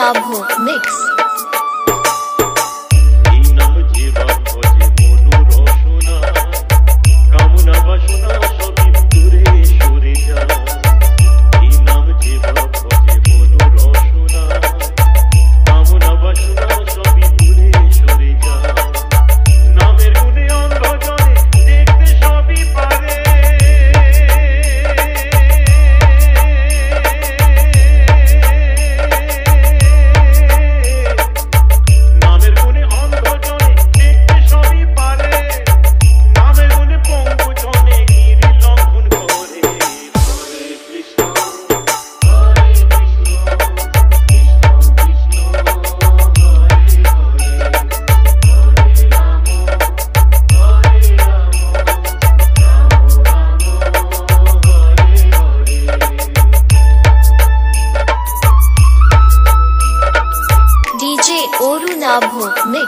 Nabho Mix. DJ Oru Nabho Mix.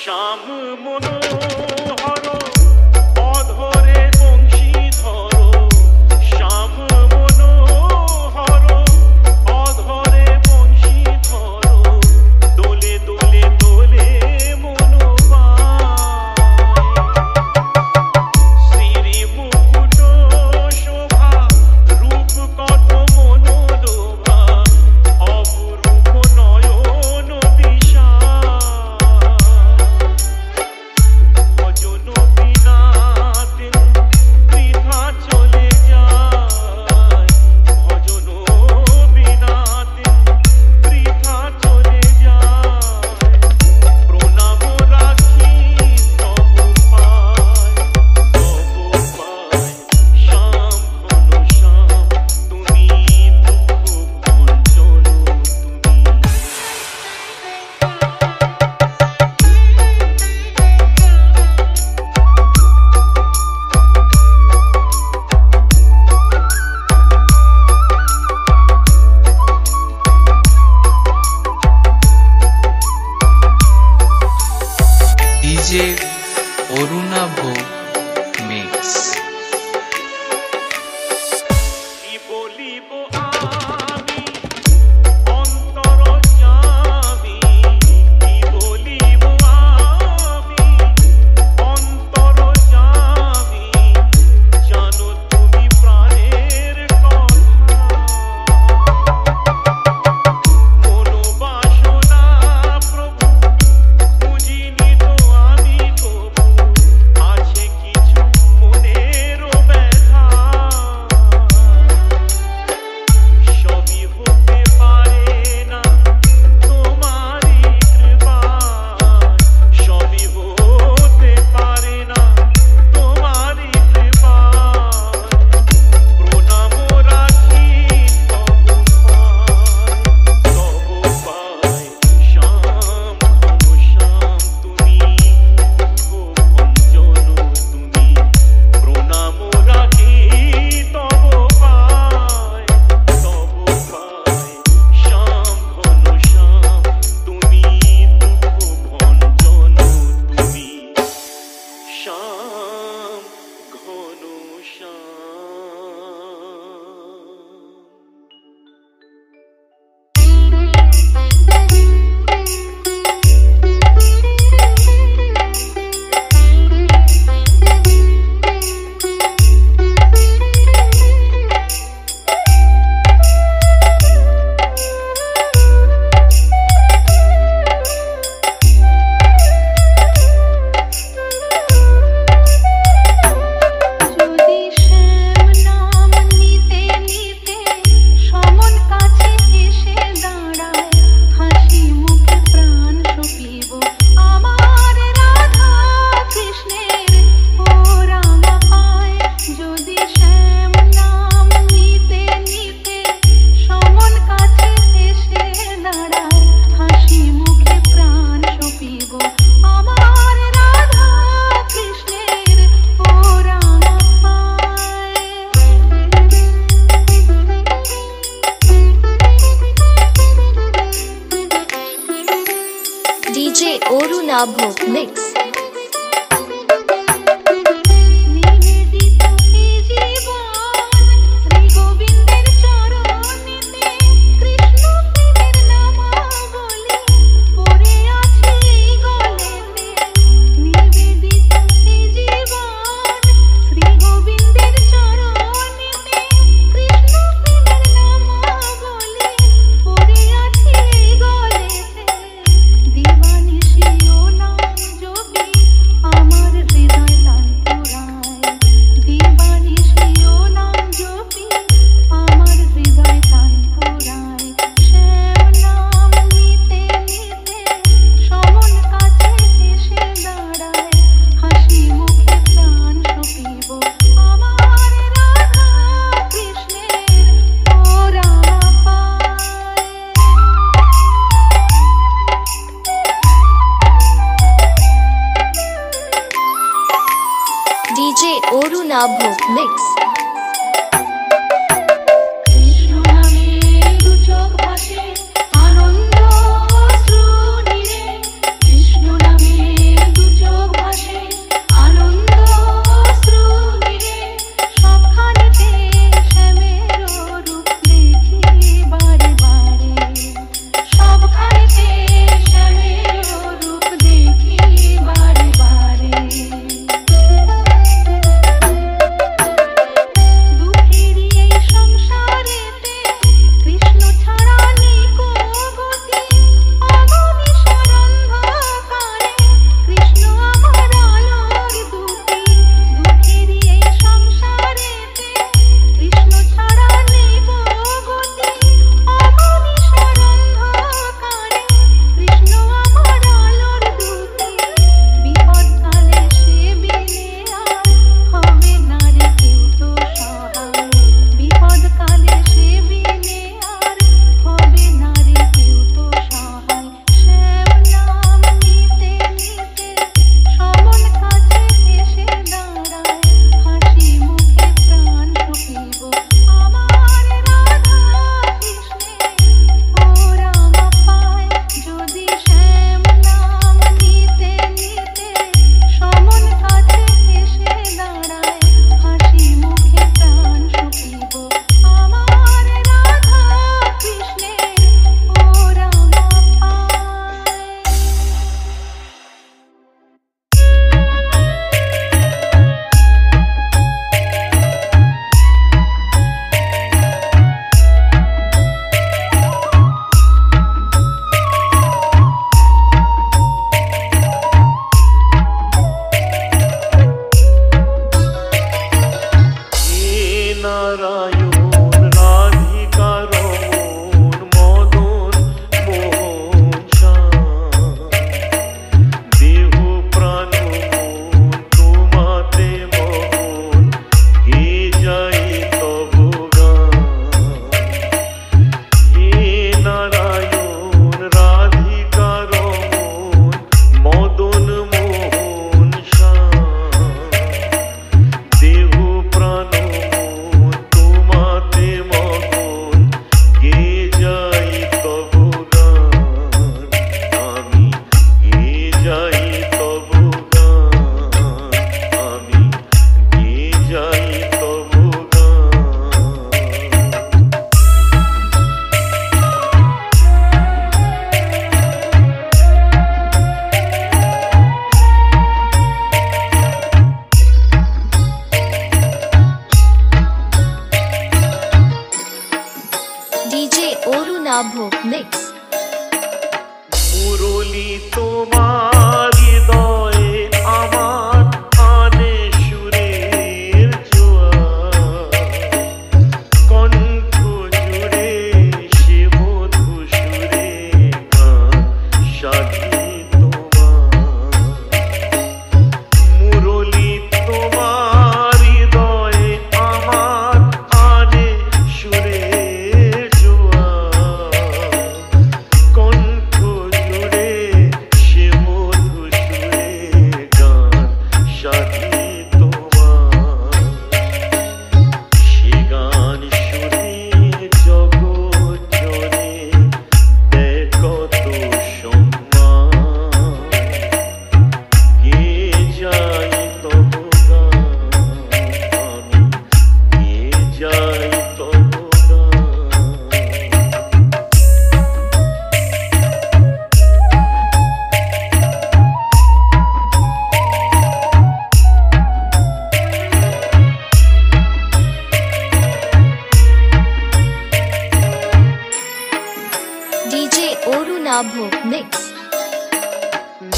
শ্যাম মনোহর অধরে বংশীধর শ্যাম মনোহর অধরে বংশীধর দোলে দোলে দোলে শ্রী মুকুট শোভা রূপ কত মনোলোভা অপরূপ নয়ন দিশা ভজন বিনাতে বৃথা চলে যায় ভজন বিনাতে বৃথা চলে যায় প্রণাম রাখি তব পায় শ্যাম ঘন শ্যাম তুমি দুঃখ ভঞ্জন DJ অরুণাভ মিক্স। কি বলিব আমি অন্তর জামি কি বলিব আমি অন্তর জামি জানো তুমি প্রাণের কথা মনোবাসনা প্রভু বুঝিনি তো আমি কবু আছে কিছু মনের ব্যথা সবই হতে পারে না তোমারই কৃপায় সবই হতে পারে না তোমারই কৃপায় প্রণাম রাখি তব পায় শ্যাম ঘন শ্যাম তুমি দুঃখ ভঞ্জন তুমি প্রণাম রাখি তব পায় শ্যাম ঘন শ্যাম তুমি দুঃখ ভঞ্জন তুমি শ্যাম ঘন যদি শ্যাম নাম নিতে নিতে সমন কাছে এসে দাঁড়ায় হাসি মুখে প্রাণ সপিব আমার রাধা কৃষ্ণের ও রামা পায় যদি শ্যাম নাম নিতে নিতে সমন কাছে এসে দাঁড়ায় হাসি মুখে প্রাণ সপিব আমার রাধা কৃষ্ণের ও রামা পায় DJ অরুণাভ মিক্স। নিবেদিত এই জীবন শ্রী গোবিন্দের চরণেতে কৃষ্ণ প্রেমের নামাবলী পড়ে আছে এই গলেতে নিবেদিত এই জীবন শ্রী গোবিন্দের চরণেতে কৃষ্ণ প্রেমের নামাবলী পড়ে আছে এই গলেতে দিবানিশিও নাম জপি আমার হৃদয় টান পুরায় দিবানিশিও নাম জপি আমার হৃদয় টান পুরায় শ্যাম নাম নিতে নিতে সমন কাছে এসে দাঁড়ায় হাসি মুখে প্রাণ সপিব আমার রাধা কৃষ্ণের ও রামা পায় DJ অরুণাভ মিক্স। কৃষ্ণ নামে দু চোখ ভাসে আনন্দ অশ্রু নীরে কৃষ্ণ নামে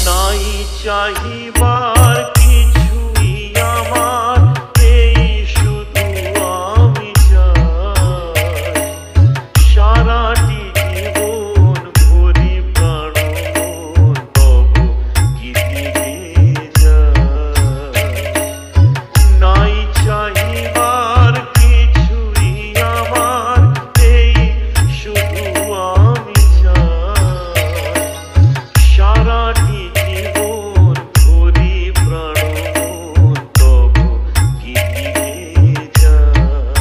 নাই চাহিবার কিছুই আমার, এই শুধু আমি চাই সারাটি জীবন ভরি প্রাণ মন তব গীতি গেয়ে যায়। নাই চাহিবার কিছুই আমার, এই শুধু আমি চাই সারাটি জীবন ভরি প্রাণ মন তব গীতি গেয়ে যায়।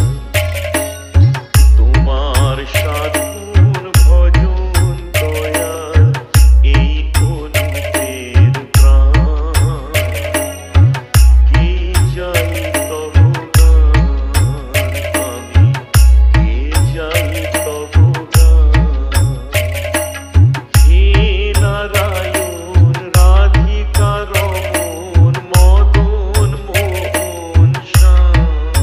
তোমার সাধুর ভজন দয়াল এই অনুপের প্রাণ, কে যাই তব গান, আমি কে যাই তব গান। হে নারায়ণ রাধিকা রমণ মদন মোহন শ্যাম,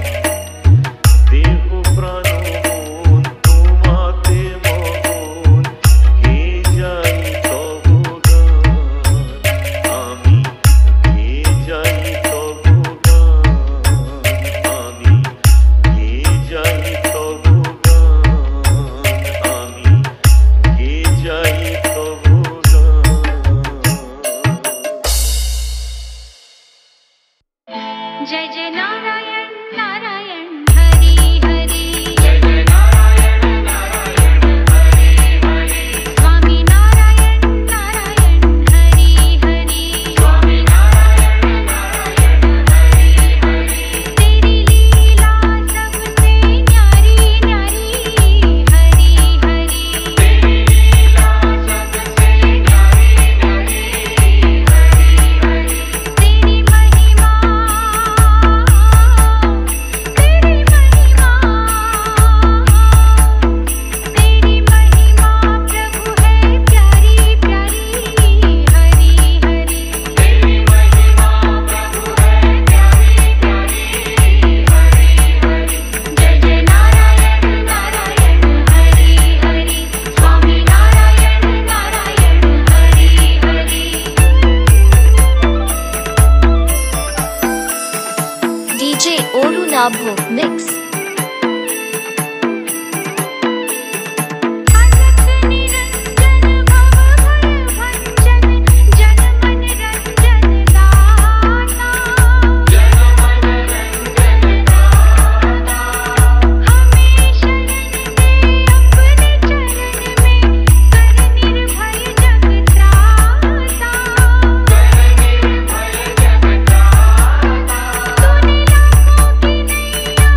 দেহ প্রাণ মন তোমাতে মগন, কে যাই তব গান, আমি কে যাই তব গান, আমি কে যাই তব গান, আমি কে যাই তব গান। जय जय नारायण नारायण हरि हरि, जय जय नारायण नारायण हरि हरि, स्वामी नारायण नारायण हरि हरि, स्वामी नारायण नारायण हरि हरि, तेरी लीला सबसे न्यारी न्यारी हरि हरि, तेरी लीला सबसे न्यारी न्यारी हरि हरि, तेरी महिमा प्रभु है प्यारी प्यारी हरि हरि, तेरी महिमा प्रभु है प्यारी प्यारी हरि हरि, जय जय Narayan Narayan Hari Hari, Swami Narayan Narayan Hari Hari. DJ Oru Nabho Mix. असत निरंजन भव भय भंजन, जन मन रंजन दाता, जन मन रंजन दाता, हमें शरण दे अपने चरण में, कर निर्भय जग त्राता, कर निर्भय जग त्राता, तूने लाखों की नैया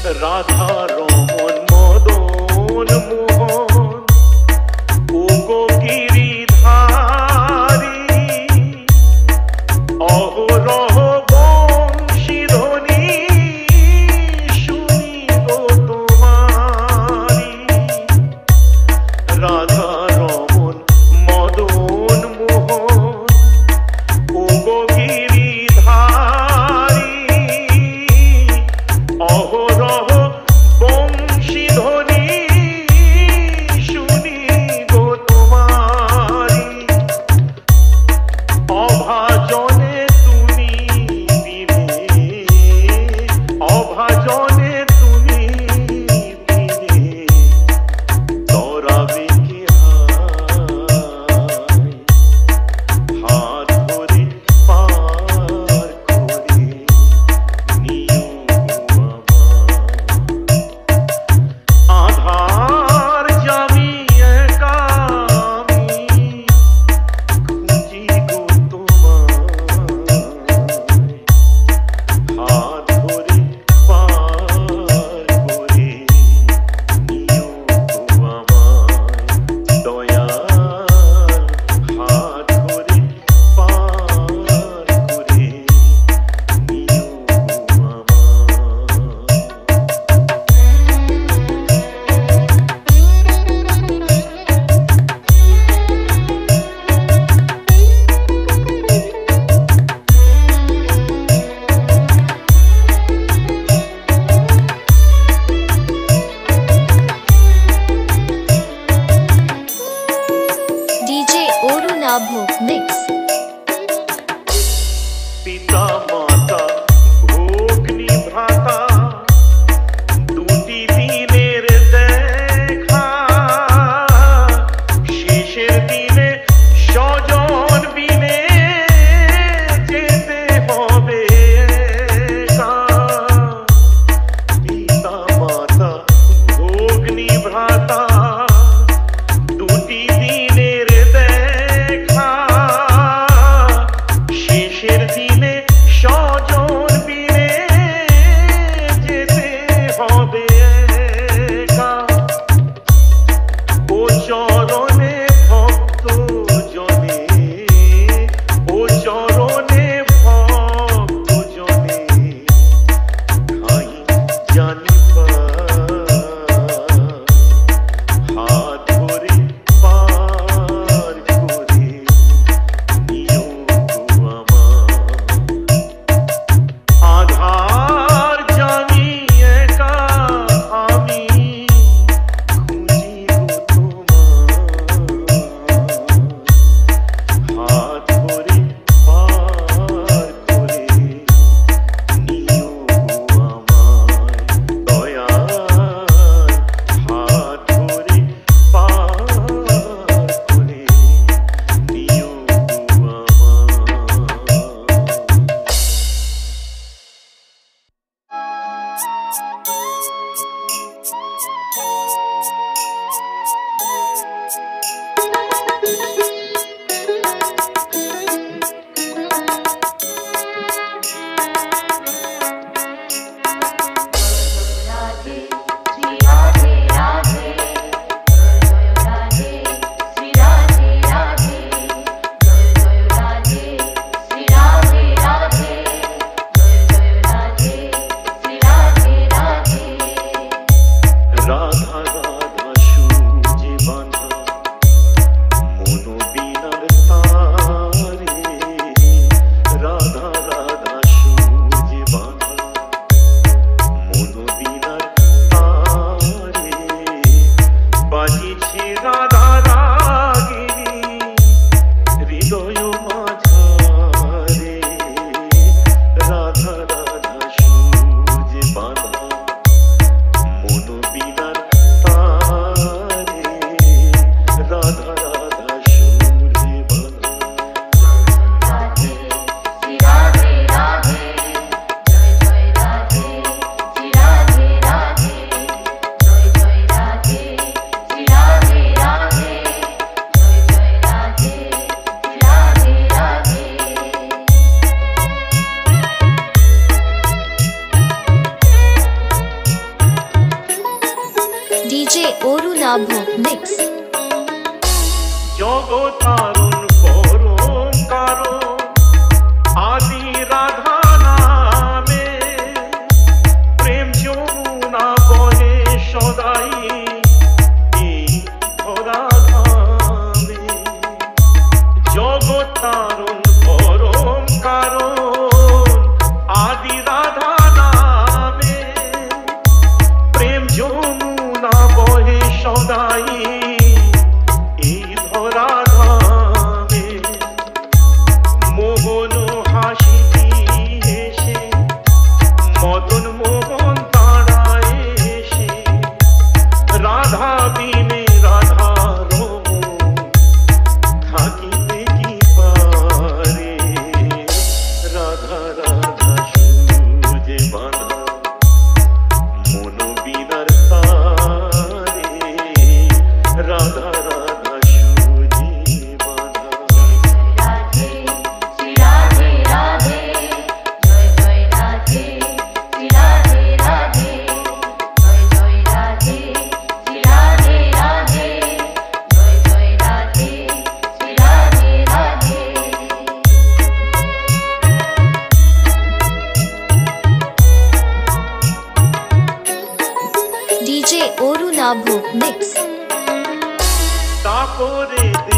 রাধা রমন মদন মোহন ওগো গিরিধারী অহরহ বংশীধ্বনি শুনি গো তোমারি রাধা রমন মদন মোহন ওগো গিরিধারী অহরহ Orunabho Mix. জগতারুণ পরম কারণ আদি রাধা নামে প্রেম যমুনা বহে সদাই এই ধরা ধামে। জগতারুণ পরম কারণ আদি রাধা নামে প্রেম যমুনা বহে সদাই এই ধরা ধামে। মোহন হাসি হেসে মদন মোহন তাড়ায় এসে রাধা বিনে রাধা রমণ থাকিতে কি পারে। রাধা রাধা সুজে বাঁধা মন বিনার তারে। রাধা রাধা সুজে বাঁধা। রাধে শ্রী রাধে রাধে জয় জয় রাধে শ্রী রাধে রাধে জয় জয় রাধে শ্রী রাধে রাধে জয় জয় Radhe Shri Radhe Radhe. DJ Orunabho Mix. তাপরে